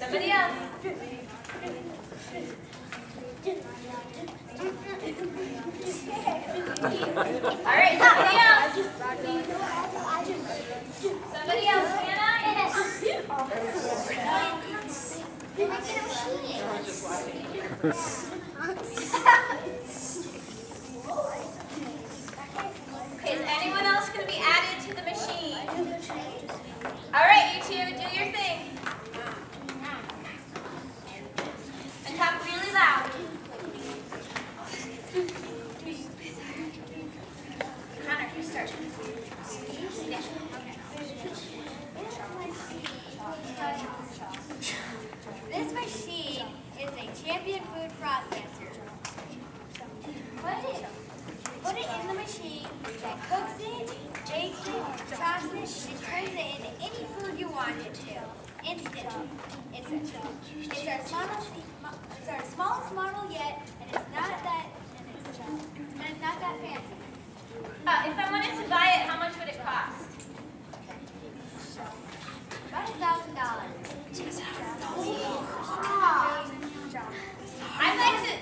Somebody else. All right, somebody else. Somebody else, Hannah? Okay, is anyone else going to be added to the machine? All right, you two, do your thing. And talk really loud. Connor, you start. Yeah. This machine is a champion food processor. Put it in the machine that cooks it, bakes it, chops it, and turns it into any food you want it to. Instantly. It's our smallest model yet, and it's not that fancy. If I wanted to buy it, how much would it cost? About $1,000. I'd like to